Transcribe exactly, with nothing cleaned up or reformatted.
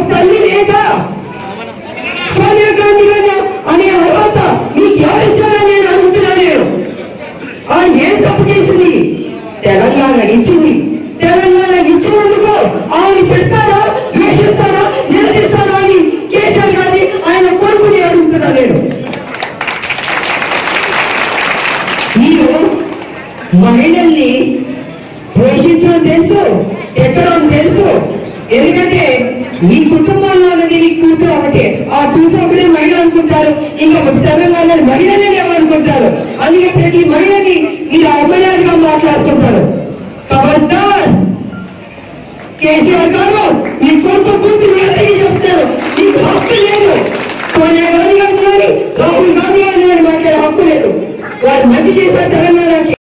తల్లి లేదా? సోనియా గాంధీ గారు అనే అర్హత మీకు ఎవరు ఇచ్చారని నేను అడుగుతున్నా. నేను ఆమె ఏం తప్పు చేసింది? తెలంగాణ ఇచ్చింది. తెలంగాణ ఇచ్చినందుకు ఆమె పెడతారా, ద్వేషిస్తారా, నిలదీస్తారా అని కేసీఆర్ గారిని ఆయన కొడుకుని అడుగుతున్నా నేను. మీరు మహిళల్ని పోషించడం తెలుసు, ఎక్కడం తెలుసు. ఎందుకంటే మీ కుటుంబంలో ఉన్నది మీ కూతురు ఒకటే, ఆ కూతురు ఒకటే మహిళ అనుకుంటారు. ఇంకా తెలంగాణ మహిళలే ఏమనుకుంటారు. అందుకే ప్రతి మహిళని మీరు అమర్యాదగా మాట్లాడుతుంటారు. ఖబర్దార్ కేసీఆర్ గారు, మీ కొడుకు కూతురు అందరికీ చెప్తారు, మీకు హక్కు లేదు. సోనియా గాంధీ గారు కానీ రాహుల్ గాంధీ గారు మాట్లాడే హక్కు లేదు. వారు మంచి చేశారు తెలంగాణకి.